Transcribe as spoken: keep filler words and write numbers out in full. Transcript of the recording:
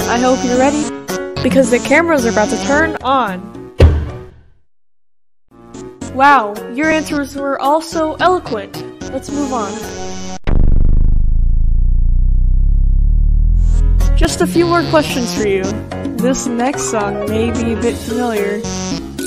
I hope you're ready, because the cameras are about to turn on. Wow, your answers were all so eloquent. Let's move on. Just a few more questions for you. This next song may be a bit familiar.